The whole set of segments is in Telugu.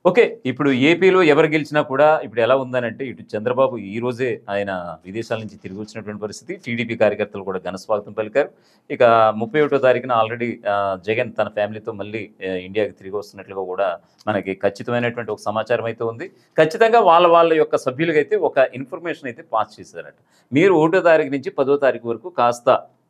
ఓకే. ఇప్పుడు ఏపీలో ఎవరు గెలిచినా కూడా ఇప్పుడు ఎలా ఉందనంటే, ఇటు చంద్రబాబు ఈ రోజే ఆయన విదేశాల నుంచి తిరిగి వచ్చినటువంటి పరిస్థితి. టీడీపీ కార్యకర్తలు కూడా ఘన స్వాగతం పలికారు. ఇక 31 తారీఖున ఆల్రెడీ జగన్ తన ఫ్యామిలీతో మళ్ళీ ఇండియాకి తిరిగి వస్తున్నట్లుగా కూడా మనకి ఖచ్చితమైనటువంటి ఒక సమాచారం అయితే ఉంది. ఖచ్చితంగా వాళ్ళ యొక్క సభ్యులకైతే ఒక ఇన్ఫర్మేషన్ అయితే పాస్ చేశారట. మీరు 1 తారీఖు నుంచి 10 తారీఖు వరకు కాస్త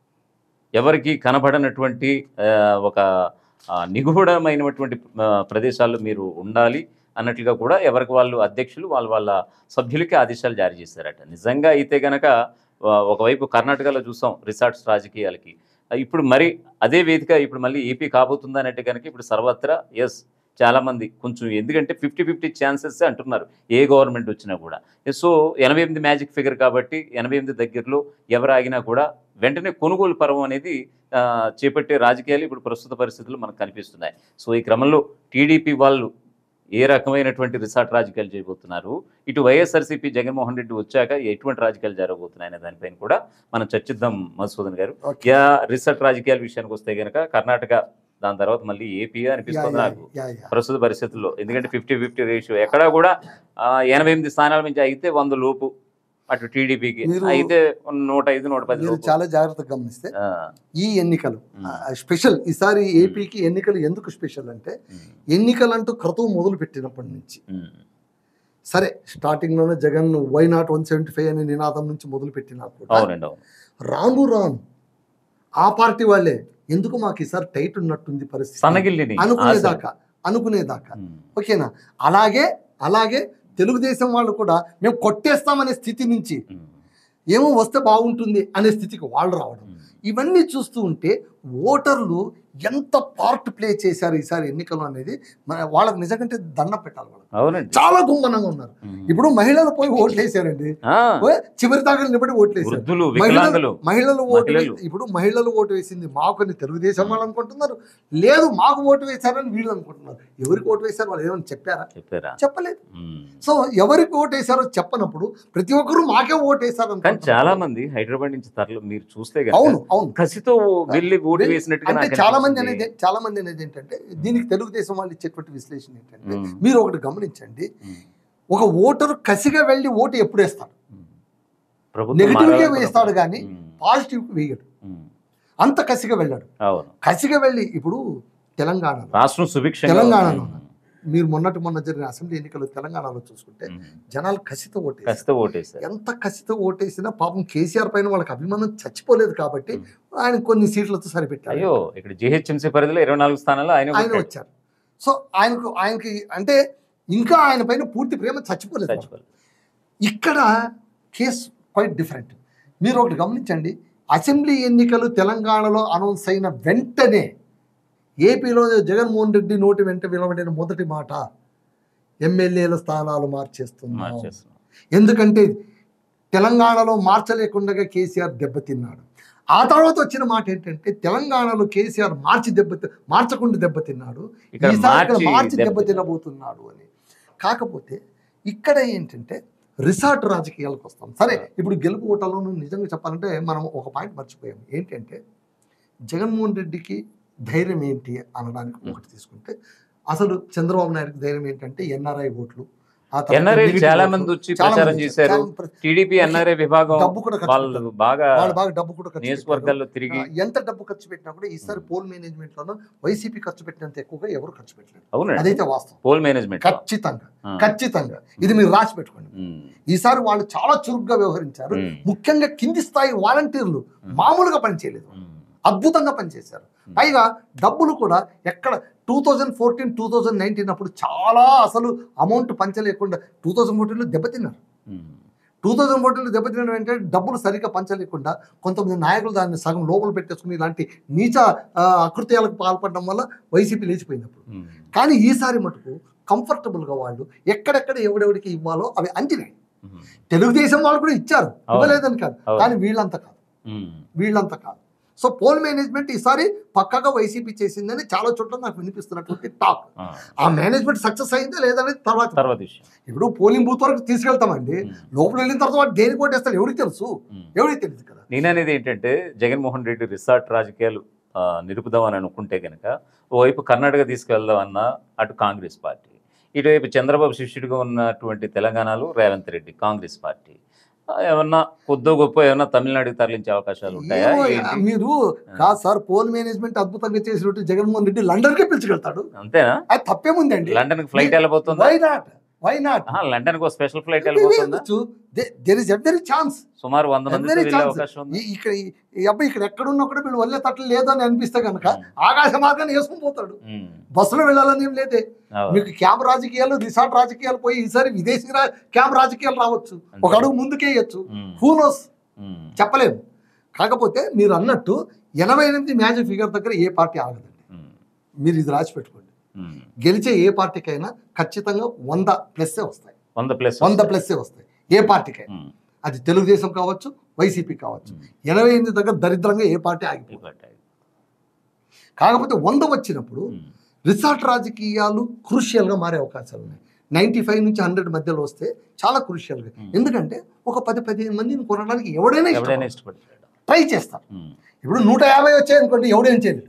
ఎవరికీ కనబడనటువంటి ఒక నిగూఢమైనటువంటి ప్రదేశాల్లో మీరు ఉండాలి అన్నట్లుగా కూడా ఎవరికి వాళ్ళు అధ్యక్షులు వాళ్ళ సభ్యులకి ఆదేశాలు జారీ చేశారట. నిజంగా అయితే గనక ఒకవైపు కర్ణాటకలో చూసాం రిసార్ట్స్ రాజకీయాలకి. ఇప్పుడు మరి అదే వేదిక ఇప్పుడు మళ్ళీ ఏపీ కాబోతుందనంటే గనక ఇప్పుడు సర్వత్రా యెస్ చాలామంది కొంచెం ఎందుకంటే 50-50 ఛాన్సెస్ అంటున్నారు ఏ గవర్నమెంట్ వచ్చినా కూడా. సో 88 మ్యాజిక్ ఫిగర్ కాబట్టి 88 దగ్గరలో ఎవరు ఆగినా కూడా వెంటనే కొనుగోలు పర్వం అనేది చేపట్టే రాజకీయాలు ఇప్పుడు ప్రస్తుత పరిస్థితుల్లో మనకు కనిపిస్తున్నాయి. సో ఈ క్రమంలో టీడీపీ వాళ్ళు ఏ రకమైనటువంటి రిసార్ట్ రాజకీయాలు చేయబోతున్నారు, ఇటు వైఎస్ఆర్సీపీ జగన్మోహన్ రెడ్డి వచ్చాక ఎటువంటి రాజకీయాలు జరగబోతున్నాయి అనే దానిపైన కూడా మనం చర్చిద్దాం మధుసూదన్ గారు. రిసార్ట్ రాజకీయాల విషయానికి వస్తే కనుక కర్ణాటక, దాని తర్వాత మళ్ళీ ఏపీ అనిపిస్తుంది నాకు ప్రస్తుత పరిస్థితుల్లో. ఎందుకంటే 50-50 రేషియో ఎక్కడా కూడా 88 స్థానాల నుంచి అయితే 100 లోపు అటు టీడీపీకి అయితే 105-110. చాలా జాగ్రత్తగా గమనిస్తే ఈ ఎన్నికలు స్పెషల్. ఈసారి ఏపీకి ఎన్నికలు ఎందుకు స్పెషల్ అంటే ఎన్నికలంటూ క్రతువు మొదలు పెట్టినప్పటి నుంచి సరే స్టార్టింగ్ లోనే జగన్ వై నాట్ 175 అనే నినాదం నుంచి మొదలు పెట్టినప్పుడు రాను ఆ పార్టీ వాళ్ళే ఎందుకు మాకు ఈసారి టైట్ ఉన్నట్టుంది పరిస్థితి అనుకునేదాకా ఓకేనా. అలాగే తెలుగుదేశం వాళ్ళు కూడా మేము కొట్టేస్తామనే స్థితి నుంచి ఏమో వస్తే బాగుంటుంది అనే స్థితికి వాళ్ళు రావడం, ఇవన్నీ చూస్తూ ఉంటే ఓటర్లు ఎంత పార్ట్ ప్లే చేశారు ఈసారి ఎన్నికలు అనేది వాళ్ళకి నిజంగా దండం పెట్టాలి. వాళ్ళు చాలా గుమ్మనంగా ఉన్నారు. ఇప్పుడు మహిళలు పోయి ఓట్లు వేసారండి, చివరి దాకా నిలబడి ఓట్లు వేసారు. మహిళలు ఓటు ఇప్పుడు మహిళలు ఓటు వేసింది మాకు తెలుగుదేశం వాళ్ళు అనుకుంటున్నారు, లేదు మాకు ఓటు వేశారని వీళ్ళు అనుకుంటున్నారు. ఎవరికి ఓటు వేశారు వాళ్ళు ఏమైనా చెప్పారా? చెప్పలేదు. సో ఎవరికి ఓటు వేశారో చెప్పనప్పుడు ప్రతి ఒక్కరు మాకే ఓటు వేశారు. చాలా మంది హైదరాబాద్ నుంచి తరలి మీరు చూస్తే అవును కసితో వెళ్ళి ఓటు వేసినట్టుగా చాలా మంది అనేది ఏంటంటే దీనికి తెలుగుదేశం వాళ్ళు ఇచ్చేటువంటి విశ్లేషణ ఏంటంటే మీరు ఒకటి గమనించండి, ఒక ఓటరు కసిగా వెళ్ళి ఓటు ఎప్పుడు వేస్తాడు? నెగిటివ్ గా వేస్తాడు కానీ పాజిటివ్ వేయడు. అంత కసిగా వెళ్ళాడు. కసిగా వెళ్ళి ఇప్పుడు తెలంగాణలో మీరు మొన్న జరిగిన అసెంబ్లీ ఎన్నికలు తెలంగాణలో చూసుకుంటే జనాలు కసితో ఓటేసారు. ఎంత కసితో ఓటేసినా పాపం కేసీఆర్ పైన వాళ్ళకి అభిమానం చచ్చిపోలేదు కాబట్టి ఆయన కొన్ని సీట్లతో సరిపెట్టారు. ఇక్కడ జీహెచ్ఎంసీ పరిధిలో 24 స్థానాలు ఆయన వచ్చారు. సో ఆయనకి అంటే ఇంకా ఆయన పైన పూర్తి ప్రేమ చచ్చిపోలేదు. ఇక్కడ కేసు క్వైట్ డిఫరెంట్. మీరు ఒకటి గమనించండి, అసెంబ్లీ ఎన్నికలు తెలంగాణలో అనౌన్స్ అయిన వెంటనే ఏపీలో జగన్మోహన్ రెడ్డి నోటి వెంట వినబడిన మొదటి మాట ఎమ్మెల్యేల స్థానాలు మార్చేస్తున్నాం. ఎందుకంటే తెలంగాణలో మార్చలేకుండా కేసీఆర్ దెబ్బతిన్నాడు. ఆ తర్వాత వచ్చిన మాట ఏంటంటే తెలంగాణలో కేసీఆర్ మార్చకుండా దెబ్బతిన్నాడు, ఈసారి మార్చి దెబ్బతినబోతున్నాడు అని. కాకపోతే ఇక్కడ ఏంటంటే రిసార్ట్ రాజకీయాలకు వస్తాం. సరే ఇప్పుడు గెలుపు ఓటర్లను నిజంగా చెప్పాలంటే మనం ఒక పాయింట్ మర్చిపోయాం. ఏంటంటే జగన్మోహన్ రెడ్డికి ధైర్యం ఏంటి అనడానికి ఒకటి తీసుకుంటే అసలు చంద్రబాబు నాయుడుకి ధైర్యం ఏంటంటే ఎన్ఆర్ఐ ఓట్లు. చాలా మంది వచ్చి ప్రచారం చేశారు. టీడీపీ ఎన్ఆర్ఐ విభాగం వాళ్ళు బాగా డబ్బు కూడా నియోజకవర్గాల్లో తిరిగి ఎంత డబ్బు ఖర్చు పెట్టినా కూడా ఈసారి పోల్ మేనేజ్మెంట్ లోనూ వైసీపీ ఖర్చు పెట్టినంత ఎక్కువగా ఎవరు ఖర్చు పెట్టలేదు. అదైతే వాస్తవం. పోల్ మేనేజ్మెంట్ ఖచ్చితంగా ఇది మీరు రాసి పెట్టుకోండి. ఈసారి వాళ్ళు చాలా చురుగ్గా వ్యవహరించారు. ముఖ్యంగా కింది స్థాయి వాలంటీర్లు మామూలుగా పనిచేయలేదు, అద్భుతంగా పనిచేశారు. పైగా డబ్బులు కూడా ఎక్కడ 2014-2019 అప్పుడు చాలా అసలు అమౌంట్ పంచలేకుండా 2014లో దెబ్బతిన్నారు. 2014లో దెబ్బతినడం ఏంటంటే డబ్బులు సరిగ్గా పంచలేకుండా కొంతమంది నాయకులు దాన్ని సగం లోపల పెట్టేసుకుని ఇలాంటి నీచ అకృత్యాలకు పాల్పడడం వల్ల వైసీపీ లేచిపోయినప్పుడు. కానీ ఈసారి మటుకు కంఫర్టబుల్గా వాళ్ళు ఎక్కడెక్కడ ఎవడెవడికి ఇవ్వాలో అవి అందినాయి. తెలుగుదేశం వాళ్ళు కూడా ఇచ్చారు, ఇవ్వలేదని కాదు, కానీ వీళ్ళంతా కాదు. సో పోల్ మేనేజ్మెంట్ ఈసారి పక్కగా వైసీపీ చేసిందని చాలా చోట్ల నాకు వినిపిస్తున్నటువంటి టాక్. ఆ మేనేజ్మెంట్ సక్సెస్ అయిందా లేదనేది తర్వాత ఇప్పుడు పోలింగ్ బూత్ వరకు తీసుకెళ్తామండి. లోపల వెళ్ళిన తర్వాత వాడు దేనికి ఓటేస్తాడు ఎవరికి తెలియదు కదా. నేననేది ఏంటంటే జగన్మోహన్ రెడ్డి రిసార్ట్ రాజకీయాలు నిలుపుదామని అనుకుంటే కనుక ఓవైపు కర్ణాటక తీసుకెళ్దామన్నా అటు కాంగ్రెస్ పార్టీ, ఇటువైపు చంద్రబాబు శిష్యుడిగా ఉన్నటువంటి తెలంగాణలో రేవంత్ రెడ్డి కాంగ్రెస్ పార్టీ ఏమన్నా కొద్దో గొప్ప ఏమన్నా తమిళనాడుకి తరలించే అవకాశాలు ఉంటాయా ఏమో ఏంటి? మీరు కాదు సార్, పోల్ మేనేజ్మెంట్ అద్భుతంగా చేసినట్టు జగన్మోహన్ రెడ్డి లండన్ కే పిలుచుకెళ్తాడు, అంతేనా? అది తప్పేముందండి. లండన్ కి ఫ్లైట్ వెళ్ళబోతుందా? వై నాట్ లండన్ కు స్పెషల్ ఫ్లైట్ వెళ్ళబోతుందా? There is every chance. సుమారు 100 మంది వెళ్ళే అవకాశం ఉంది. ఇక్కడ ఈ అబ్బాయి ఇక్కడ ఎక్కడున్నా కూడా వీళ్ళు వల్లే తట్టలు లేదు అని అనిపిస్తే కనుక ఆకాశ మార్గాన్ని వేసుకుని పోతాడు. బస్సులో వెళ్ళాలని ఏం లేదే. మీకు క్యాంప్ రాజకీయాలు, రిసార్ట్ రాజకీయాలు పోయి ఈసారి విదేశీ క్యాంప్ రాజకీయాలు రావచ్చు, ఒక అడుగు ముందుకేయచ్చు, హూనోస్ చెప్పలేము. కాకపోతే మీరు అన్నట్టు 88 మ్యాజిక్ ఫిగర్ దగ్గర ఏ పార్టీ ఆగదండి. మీరు ఇది రాసి పెట్టుకోండి, గెలిచే ఏ పార్టీకైనా ఖచ్చితంగా 100+ వస్తాయి. 100+ వస్తాయి ఏ పార్టీకైనా. అది తెలుగుదేశం కావచ్చు, వైసీపీ కావచ్చు. 88 దగ్గర దరిద్రంగా ఏ పార్టీ ఆగిపోతాయి. కాకపోతే 100 వచ్చినప్పుడు రిసార్ట్ రాజకీయాలు క్రూషియల్గా మారే అవకాశాలు ఉన్నాయి. 95 నుంచి 100 మధ్యలో వస్తే చాలా క్రూషియల్గా. ఎందుకంటే ఒక 10-15 మందిని కొనడానికి ఎవడైనా ట్రై చేస్తారు. ఇప్పుడు 150 వచ్చాయి అనుకోండి, ఎవడేం చేయలేడు.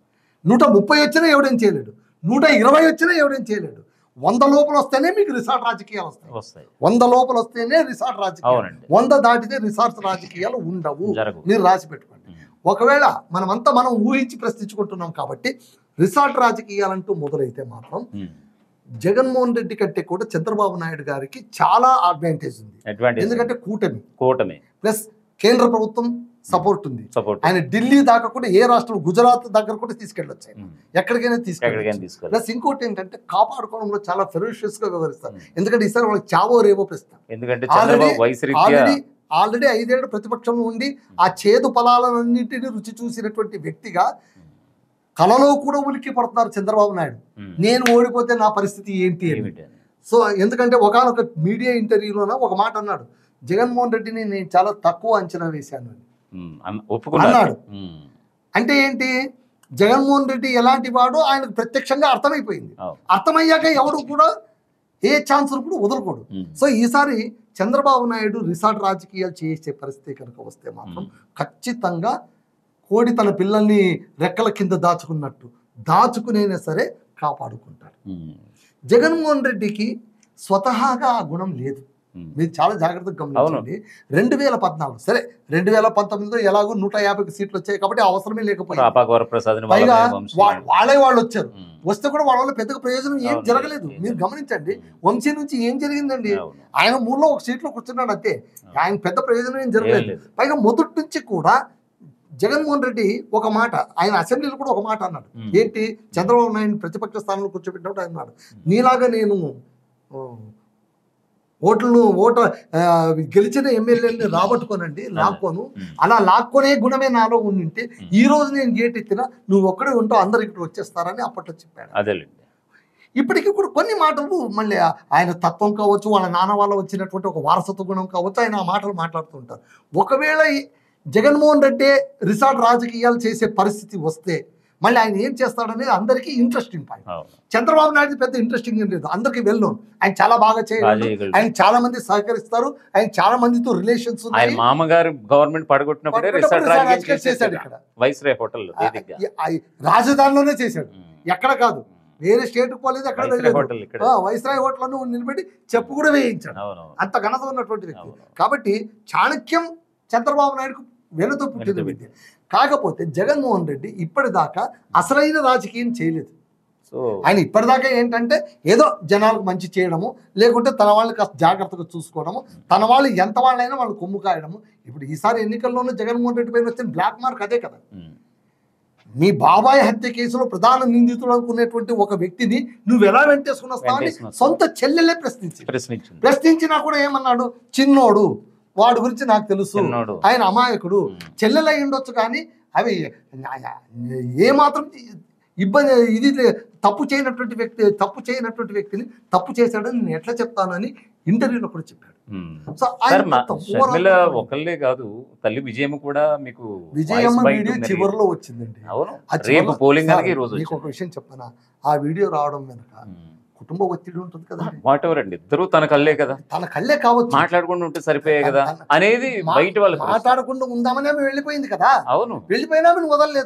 130 వచ్చినా ఎవడేం చేయలేడు. 120 వచ్చినా ఎవడేం చేయలేడు. 100 లోపల వస్తేనే మీకు రిసార్ట్ రాజకీయాలు వస్తాయి. 100 లోపల వస్తేనే రిసార్ట్ రాజకీయాలు. 100 దాటితే రిసార్ట్ రాజకీయాలు ఉండవు. మీరు రాసి పెట్టుకోండి. ఒకవేళ మనం ఊహించి ప్రశ్నించుకుంటున్నాం కాబట్టి రిసార్ట్ రాజకీయాలంటూ మొదలైతే మాత్రం జగన్మోహన్ రెడ్డి కంటే కూడా చంద్రబాబు నాయుడు గారికి చాలా అడ్వాంటేజ్ ఉంది. ఎందుకంటే కూటమి ప్లస్ కేంద్ర ప్రభుత్వం సపోర్ట్ ఉంది. ఆయన ఢిల్లీ దాకా కూడా, ఏ రాష్ట్రం, గుజరాత్ దగ్గర కూడా తీసుకెళ్ళొచ్చు, ఎక్కడికైనా తీసుకెళ్ళచ్చు. ప్లస్ ఇంకోటి ఏంటంటే కాపాడుకోవడంలో చాలా ఫెరోషియస్ గా వ్యవహరిస్తారు. ఎందుకంటే ఈసారి వాళ్ళకి చావో రేవో ప్రస్తుతం ఆల్రెడీ 5 ఏళ్ళు ప్రతిపక్షంలో ఉండి ఆ చేదు ఫలాలన్నింటినీ రుచి చూసినటువంటి వ్యక్తిగా కలలో కూడా ఉలిక్కి పడుతున్నారు చంద్రబాబు నాయుడు. నేను ఓడిపోతే నా పరిస్థితి ఏంటి అని. సో ఎందుకంటే ఒకనొక మీడియా ఇంటర్వ్యూలోన ఒక మాట అన్నాడు, జగన్మోహన్ రెడ్డిని నేను చాలా తక్కువ అంచనా వేశాను అని అన్నాడు. అంటే ఏంటి, జగన్మోహన్ రెడ్డి ఎలాంటి వాడో ఆయనకు ప్రత్యక్షంగా అర్థమైపోయింది. అర్థమయ్యాక ఎవడు కూడా ఏ ఛాన్స్ కూడా వదలకూడదు. సో ఈసారి చంద్రబాబు నాయుడు రిసార్ట్ రాజకీయాలు చేసే పరిస్థితి కనుక వస్తే మాత్రం ఖచ్చితంగా కోడి తన పిల్లల్ని రెక్కల కింద దాచుకునైనా సరే కాపాడుకుంటాడు. జగన్మోహన్ రెడ్డికి స్వతహాగా ఆ గుణం లేదు. మీరు చాలా జాగ్రత్తగా గమనించండి. 2014 సరే 2019లో ఎలాగో 150 సీట్లు వచ్చాయి కాబట్టి అవసరమే లేకపోయింది. పైగా వాళ్ళు వచ్చారు. వస్తే కూడా వాళ్ళ వల్ల పెద్దగా ప్రయోజనం ఏం జరగలేదు. మీరు గమనించండి, వంశీ నుంచి ఏం జరిగిందండి? ఆయన 3లో 1 సీట్లో కూర్చున్నాడు అంతే. ఆయన పెద్ద ప్రయోజనం ఏం జరగలేదు. పైగా మొదటి నుంచి కూడా జగన్మోహన్ రెడ్డి ఒక మాట, ఆయన అసెంబ్లీలో కూడా ఒక మాట అన్నాడు. ఏంటి, చంద్రబాబు నాయుడు ప్రతిపక్ష స్థానంలో కూర్చోబెట్టినప్పుడు ఆయన అన్నాడు, నీలాగా నేను గెలిచిన ఎమ్మెల్యేని రాబట్టుకోనండి, లాక్కోను. అలా లాక్కొనే గుణమే నాలో ఉండింటే ఈ రోజు నేను గేట్ ఎత్తినా నువ్వు ఒక్కడే ఉంటావు, అందరు ఇక్కడ వచ్చేస్తారని అప్పట్లో చెప్పాడు. ఇప్పటికీ కూడా కొన్ని మాటలు మళ్ళీ ఆయన తత్వం కావచ్చు, వాళ్ళ నాన్న వాళ్ళ వచ్చినటువంటి ఒక వారసత్వ గుణం కావచ్చు, ఆయన ఆ మాటలు మాట్లాడుతుంటారు. ఒకవేళ జగన్మోహన్ రెడ్డి రిసార్ట్ రాజకీయాలు చేసే పరిస్థితి వస్తే మళ్ళీ ఆయన ఏం చేస్తాడనేది అందరికీ ఇంట్రెస్టింగ్ పాయింట్. చంద్రబాబు నాయుడు పెద్ద ఇంట్రెస్టింగ్ ఏం లేదు, అందరికీ వెల్నోన్. ఆయన చాలా బాగా చేయగలరు, ఆయన చాలా మంది సహకరిస్తారు, ఆయన చాలా మందితో రిలేషన్స్ ఉన్నాయి. మామగారు గవర్నమెంట్ పడగొట్టినప్పుడే చేశాడు ఇక్కడ వైస్రాయ్ హోటల్, రాజధానిలోనే చేశాడు, ఎక్కడ కాదు, వేరే స్టేట్ పోలేదు, ఎక్కడ వైస్రాయ్ హోటల్ నిలబెట్టి చెప్పు కూడా వేయించాడు. అంత ఘనత ఉన్నటువంటి వ్యక్తి. కాబట్టి చాణక్యం చంద్రబాబు నాయుడుకు వెనుతో పుట్టిన విద్య. కాకపోతే జగన్మోహన్ రెడ్డి ఇప్పటిదాకా అసలైన రాజకీయం చేయలేదు. ఆయన ఇప్పటిదాకా ఏంటంటే ఏదో జనాలకు మంచి చేయడము, లేకుంటే తన వాళ్ళని కాస్త జాగ్రత్తగా చూసుకోవడము, తన వాళ్ళు ఎంత వాళ్ళైనా వాళ్ళు కొమ్ము కాయడము. ఇప్పుడు ఈసారి ఎన్నికల్లోనూ జగన్మోహన్ రెడ్డి పైన వచ్చిన బ్లాక్ మార్క్ అదే కదా. మీ బాబాయ్ హత్య కేసులో ప్రధాన నిందితుడు అనుకునేటువంటి ఒక వ్యక్తిని నువ్వు ఎలా వెంటేసుకుని వస్తావని సొంత చెల్లెలే ప్రశ్నించినా కూడా ఏమన్నాడు, చిన్నోడు, వాడి గురించి నాకు తెలుసు, ఆయన అమాయకుడు, చెల్లెలు అయి ఉండొచ్చు, కానీ అవి ఏమాత్రం ఇబ్బంది, ఇది తప్పు చేయనటువంటి వ్యక్తిని తప్పు చేశాడని నేను ఎట్లా చెప్తానని ఇంటర్వ్యూలో కూడా చెప్పాడు. సో ఒకళ్ళే కాదు, తల్లి విజయమ్మ కూడా మీకు విజయమ్మ వీడియో చివరిలో వచ్చిందండి. మీకు ఒక విషయం చెప్పనా, ఆ వీడియో రావడం వెనక కుటుంబ ఒత్తిడి ఉంటుంది కదా. వాటెవర్ అండి, ఇద్దరు తన కళ్ళే కదా, తన కళ్ళే కావచ్చు, మాట్లాడకుండా ఉంటే సరిపోయే కదా అనేది బయట వాళ్ళు మాట్లాడకుండా ఉందామని ఆమె వెళ్ళిపోయింది కదా. అవును, వెళ్ళిపోయినా ఆమె వదలలేదు.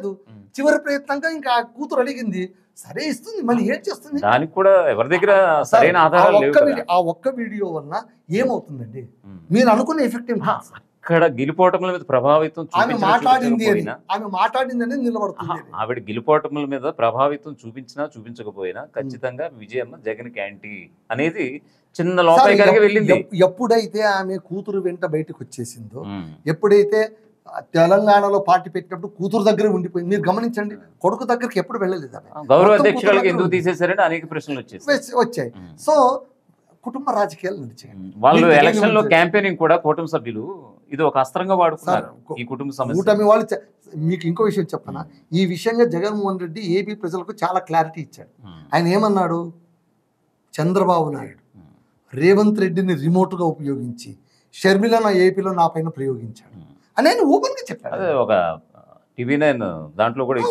చివరి ప్రయత్నంగా ఇంకా ఆ కూతురు అడిగింది, సరే ఇస్తుంది, మళ్ళీ ఏం చేస్తుంది? దానికి కూడా ఎవరి దగ్గర సరైన ఆధారాలు లేవు కదా. ఆ ఒక్క వీడియో వల్ల ఏమవుతుందండి? మీరు అనుకున్న ఎఫెక్ట్ ఏం? అక్కడ గెలుపోటముల మీద ప్రభావితం ఆమె మాట్లాడింది అని నిలబడుతుంది. ఆవిడ గెలుపోటముల మీద ప్రభావితం చూపించినా చూపించకపోయినా ఖచ్చితంగా విజయమ్మ జగన్ యాంటీ అనేది చిన్న లోపాయికారిగా వెళ్ళింది. ఎప్పుడైతే ఆమె కూతురు వెంట బయటకు వచ్చేసిందో, ఎప్పుడైతే తెలంగాణలో పార్టీ పెట్టినప్పుడు కూతురు దగ్గర ఉండిపోయింది. మీరు గమనించండి, కొడుకు దగ్గరికి ఎప్పుడు వెళ్ళలేదు. గౌరవ అధ్యక్షురాలకు ఎందుకు తీసేశారంటే అనేక ప్రశ్నలు వచ్చాయి. సో కుటుంబ రాజకీయాలు నడిచాయి. వాళ్ళు ఎలక్షన్ లో క్యాంపెయినింగ్ కూడా కూటమి సభ్యులు ఇది ఒక అస్త్రంగా వాడుతున్నారు. ఈ కుటుంబ సమస్య కూటమి వాళ్ళు మీకు ఇంకో విషయం చెప్పనా, ఈ విషయంగా జగన్మోహన్ రెడ్డి ఏపీ ప్రజలకు చాలా క్లారిటీ ఇచ్చాడు. ఆయన ఏమన్నాడు, చంద్రబాబు నాయుడు రేవంత్ రెడ్డిని రిమోట్గా ఉపయోగించి షర్మిల నా ఏపీలో నా పైన ప్రయోగించాడు అని ఆయన ఓపెన్ గా చెప్పాడు. అదే ఒక టీవీ9 దాంట్లో కూడా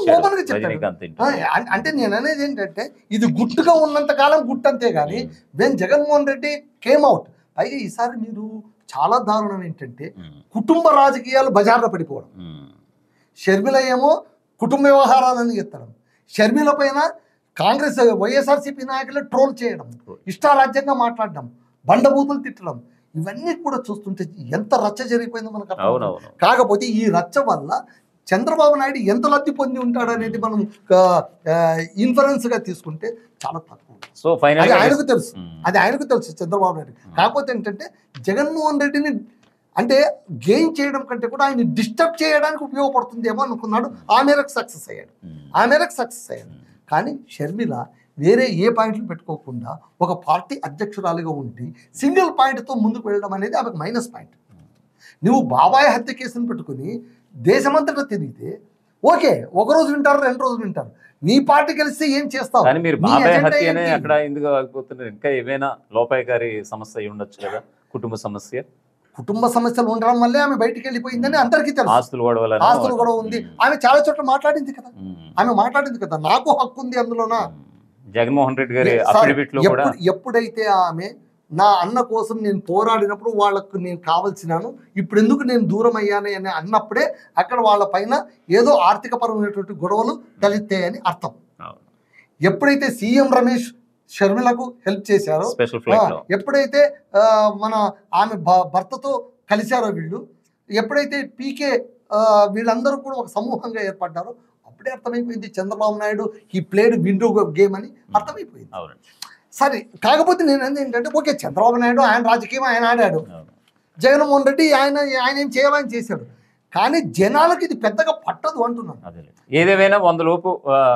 అంటే నేను అనేది ఏంటంటే, ఇది గుట్టుగా ఉన్నంత కాలం గుట్టంతే గానీ when Jaganmohan Reddy came out. పైగా ఈసారి మీరు చాలా దారుణం ఏంటంటే, కుటుంబ రాజకీయాలు బజార్లో పడిపోవడం. షర్మిల ఏమో కుటుంబ వ్యవహారాలను ఎత్తడం, షర్మిల పైన కాంగ్రెస్ వైఎస్ఆర్సీపీ నాయకులు ట్రోల్ చేయడం, ఇష్టారాజ్యంగా మాట్లాడడం, బండబూతులు తిట్టడం, ఇవన్నీ కూడా చూస్తుంటే ఎంత రచ్చ జరిగిపోయిందో మనకు అర్థం. కాకపోతే ఈ రచ్చ వల్ల చంద్రబాబు నాయుడు ఎంత లబ్ధి పొంది ఉంటాడు అనేది మనం ఇన్ఫరెన్స్ గా తీసుకుంటే చాలా తక్కువ. సో ఫైనల్ ఆయనకు తెలుసు, అది ఆయనకు తెలుసు చంద్రబాబు నాయుడు. కాకపోతే ఏంటంటే జగన్మోహన్ రెడ్డిని అంటే గెయిన్ చేయడం కంటే కూడా ఆయన డిస్టర్బ్ చేయడానికి ఉపయోగపడుతుందేమో అనుకున్నాడు. ఆ మేరకు సక్సెస్ అయ్యాడు. కానీ షర్మిల వేరే ఏ పాయింట్లు పెట్టుకోకుండా ఒక పార్టీ అధ్యక్షురాలుగా ఉండి సింగిల్ పాయింట్తో ముందుకు వెళ్ళడం అనేది ఆమెకు మైనస్ పాయింట్. నువ్వు బాబాయ్ హత్య కేసును పెట్టుకుని దేశమంతటా తిరిగితే ఓకే, ఒకరోజు వింటారు, 2 రోజులు వింటారు. నీ పార్టీ కలిస్తే ఏం చేస్తావు? కానీ మీరు బాబాయ్ హత్యనే అక్కడ ఎందుకు ఆగిపోతున్నారు? ఇంకా ఏమైనా లోపాయకారి సమస్య అయి ఉండొచ్చు కదా, కుటుంబ సమస్యలు ఉండడం వల్లే ఆమె బయటికి వెళ్ళిపోయిందని అందరికీ తెలుసు. ఆస్తులు గొడవ ఉంది. ఆమె చాలా చోట్ల మాట్లాడింది కదా, నాకు హక్కు ఉంది అందులోనా. జగన్మోహన్ రెడ్డి గారి అఫిడవిట్లో కూడా ఎప్పుడైతే ఆమె నా అన్న కోసం నేను పోరాడినప్పుడు వాళ్ళకు నేను కావాల్సినాను, ఇప్పుడు ఎందుకు నేను దూరం అయ్యాను అని అన్నప్పుడే అక్కడ వాళ్ళ పైన ఏదో ఆర్థిక పరమైనటువంటి గొడవలు తలెత్తాయని అర్థం. ఎప్పుడైతే సీఎం రమేష్ షర్మిలకు హెల్ప్ చేశారో, ఎప్పుడైతే ఆమె భర్తతో కలిశారో వీళ్ళు, ఎప్పుడైతే పీకే వీళ్ళందరూ కూడా ఒక సమూహంగా ఏర్పడ్డారో అప్పుడే అర్థమైపోయింది చంద్రబాబు నాయుడు ఈ ప్లేడ్ విండో గేమ్ అని అర్థమైపోయింది. సరే, కాకపోతే నేను ఏంటంటే ఓకే, చంద్రబాబు నాయుడు ఆయన రాజకీయం ఆయన ఆడాడు, జగన్మోహన్ రెడ్డి ఆయన ఏం చేయాలని చేశాడు. కానీ జనాలకు ఇది పెద్దగా పట్టదు అంటున్నాను. ఏదేమైనా 100 లోపు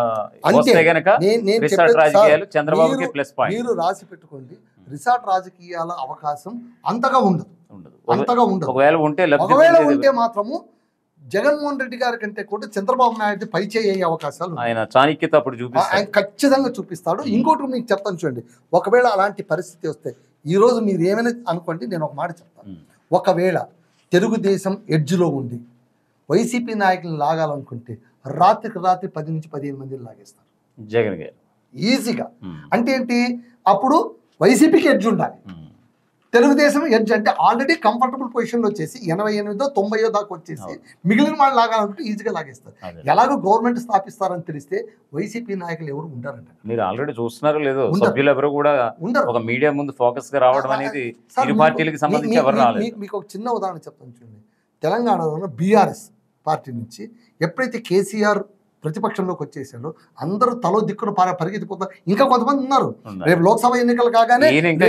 మీరు రాసి పెట్టుకోండి, రిసార్ట్ రాజకీయాల అవకాశం అంతగా ఉండదు. ఒకవేళ ఉంటే మాత్రము జగన్మోహన్ రెడ్డి గారి కంటే కూడా చంద్రబాబు నాయుడు పై చేయ అవకాశాలు ఆయన చాణక్యత అప్పుడు ఆయన ఖచ్చితంగా చూపిస్తాడు. ఇంకోటి మీకు చెప్తాను చూడండి, ఒకవేళ అలాంటి పరిస్థితి వస్తే ఈ రోజు మీరు ఏమైనా అనుకోండి, నేను ఒక మాట చెప్తాను. ఒకవేళ తెలుగుదేశం ఎడ్జ్లో ఉండి వైసీపీ నాయకులను లాగాలనుకుంటే రాత్రికి రాత్రి 10 నుంచి 15 మందిని లాగేస్తారు జగన్ గారు ఈజీగా. అంటే ఏంటి, అప్పుడు వైసీపీకి ఎడ్జ్ ఉండాలి, తెలుగుదేశం ఎడ్జ్ అంటే ఆల్రెడీ కంఫర్టబుల్ పొజిషన్లో వచ్చేసి 88, 90 దాకా వచ్చేసి మిగిలిన వాళ్ళు లాగాలనుకుంటే ఈజీగా లాగేస్తారు. ఎలాగో గవర్నమెంట్ స్థాపిస్తారని తెలిస్తే వైసీపీ నాయకులు ఎవరు ఉంటారంట. మీరు ఆల్రెడీ చూస్తున్నారు లేదు, సభ్యులు ఎవరు కూడా ఉండరు. ఒక మీడియా ముందు ఫోకస్ గా రావడం అనేది ఇరు పార్టీలకు సంబంధించి ఎవరు రాలేదు. మీకు ఒక చిన్న ఉదాహరణ చెప్తాను చూడండి. తెలంగాణలో బీఆర్ఎస్ పార్టీ నుంచి ఎప్పుడైతే కేసీఆర్ ప్రతిపక్షంలోకి వచ్చేసాడో అందరూ తలో దిక్కున పరిగెత్తిపోతారు. ఇంకా కొంతమంది ఉన్నారు, రేపు లోక్సభ ఎన్నికలు కాగానే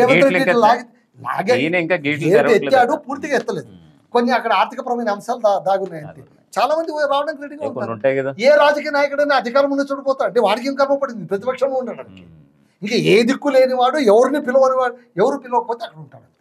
ఎత్తాడు, పూర్తిగా ఎత్తలేదు. కొన్ని అక్కడ ఆర్థికపరమైన అంశాలు దాగున్నాయంటే చాలా మంది రావడానికి రెడీగా ఉంటారు. ఏ రాజకీయ నాయకుడైనా అధికారం ఉన్న చూడిపోతాడు అంటే వాడికి ఏం కర్మ పడింది, ప్రతిపక్షంలో ఉండడానికి. ఇంకా ఏ దిక్కు లేనివాడు, ఎవరిని పిలవని వాడు, ఎవరు పిలవకపోతే అక్కడ ఉంటాడు.